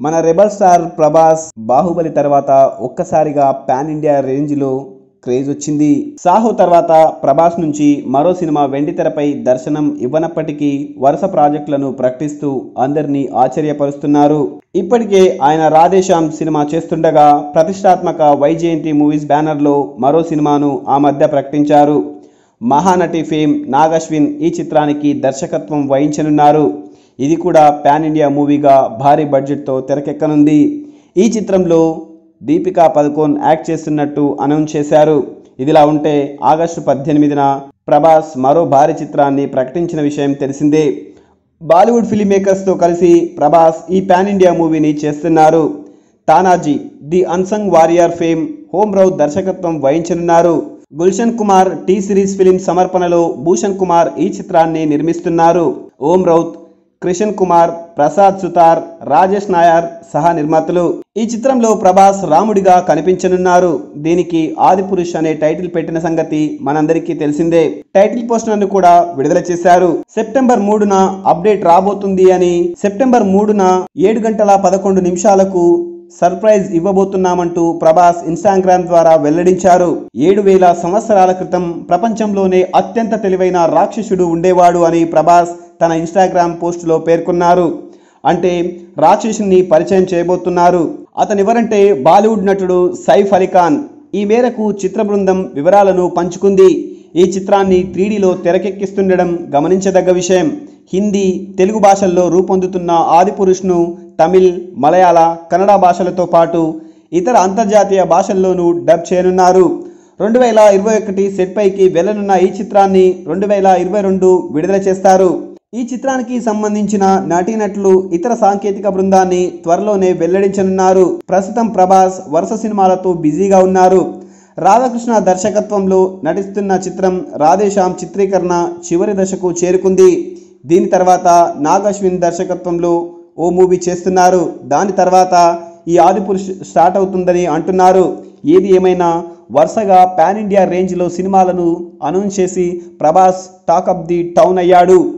మన rebel star Prabhas Baahubali తర్వాత ఒక్కసారిగా పాన్ ఇండియా రేంజ్లో క్రేజ్ వచ్చింది. సాహో తర్వాత ప్రభాస్ నుంచి మరో సినిమా వెండితెరపై దర్శనం ఇవ్వనప్పటికీ వరుస ప్రాజెక్టులను ప్రకటిస్తూ అందరినీ ఆశ్చర్యపరుస్తున్నారు. ఇప్పటికే ఆయన రాధేశ్యామ్ సినిమా చేస్తుండగా ప్రతిష్టాత్మక వైజయంతి మూవీస్ బ్యానర్లో మరో సినిమాను ఆ మధ్య ప్రకటించారు. మహానటి ఫేమ్ నాగ్ అశ్విన్ ఈ చిత్రానికి దర్శకత్వం వహించనున్నారు. ఇది కూడా పాన్ ఇండియా మూవీగా భారీ బడ్జెట్తో తెరకెక్కనుంది. ఈ చిత్రంలో దీపికా పదుకోన్ యాక్ట్ చేస్తున్నట్టు అనౌన్స్ చేశారు. ఇదిలా ఉంటే ఆగస్టు 18న ప్రభాస్ మరో భారీ చిత్రాన్ని ప్రకటించిన విషయం తెలిసిందే. బాలీవుడ్ ఫిల్మ్ మేకర్స్తో కలిసి ప్రభాస్ ఈ పాన్ ఇండియా మూవీని చేస్తున్నారు. Tanhaji the unsung warrior fame Om Raut దర్శకత్వం వహించనున్నారు. Gulshan Kumar T Series film సమర్పణలో భూషణ్ కుమార్ ఈ చిత్రాన్ని నిర్మిస్తున్నారు. ఓం రౌత్, కృషన్ కుమార్, ప్రసాద్ సుతార్, రాజేష్ నాయర్ సహా నిర్మాతలు. ఈ చిత్రంలో ప్రభాస్ రాముడిగా కనిపించనున్నారు. దీనికి ఆదిపురుష్ అనే టైటిల్ పెట్టిన సంగతి మనందరికీ తెలిసిందే. టైటిల్ పోస్టర్ను కూడా విడుదల చేశారు. సెప్టెంబర్ 3న అప్డేట్ రాబోతుంది అని, సెప్టెంబర్ 3న 7:11 సర్ప్రైజ్ ఇవ్వబోతున్నామంటూ ప్రభాస్ ఇన్స్టాగ్రామ్ ద్వారా వెల్లడించారు. 7000 సంవత్సరాల క్రితం ప్రపంచంలోనే అత్యంత తెలివైన రాక్షసుడు ఉండేవాడు అని ప్రభాస్ తన ఇన్స్టాగ్రామ్ పోస్టులో పేర్కొన్నారు. అంటే రాక్షసుని పరిచయం చేయబోతున్నారు. అతనెవరంటే బాలీవుడ్ నటుడు సైఫ్ అలీ ఖాన్. ఈ మేరకు చిత్ర బృందం వివరాలను పంచుకుంది. ఈ చిత్రాన్ని 3Dలో తెరకెక్కిస్తుండడం గమనించదగ్గ విషయం. హిందీ, తెలుగు భాషల్లో రూపొందుతున్న ఆదిపురుష్ను తమిళ్, మలయాళ, కన్నడ భాషలతో పాటు ఇతర అంతర్జాతీయ భాషల్లోనూ డబ్ చేయనున్నారు. 2021 సెట్ పైకి వెళ్లనున్న ఈ చిత్రాన్ని 2022 విడుదల చేస్తారు. ఈ చిత్రానికి సంబంధించిన నటీనటులు, ఇతర సాంకేతిక బృందాన్ని త్వరలోనే వెల్లడించనున్నారు. ప్రస్తుతం ప్రభాస్ వరుస సినిమాలతో బిజీగా ఉన్నారు. రాధాకృష్ణ దర్శకత్వంలో నటిస్తున్న చిత్రం రాధేశ్యామ్ చిత్రీకరణ చివరి దశకు చేరుకుంది. దీని తర్వాత నాగ్ అశ్విన్ దర్శకత్వంలో ఓ మూవీ చేస్తున్నారు. దాని తర్వాత ఈ ఆదిపురుష్ స్టార్ట్ అవుతుందని అంటున్నారు. ఏది ఏమైనా వరుసగా పాన్ ఇండియా రేంజ్లో సినిమాలను అనౌన్స్ చేసి Prabhas talk of the town అయ్యాడు.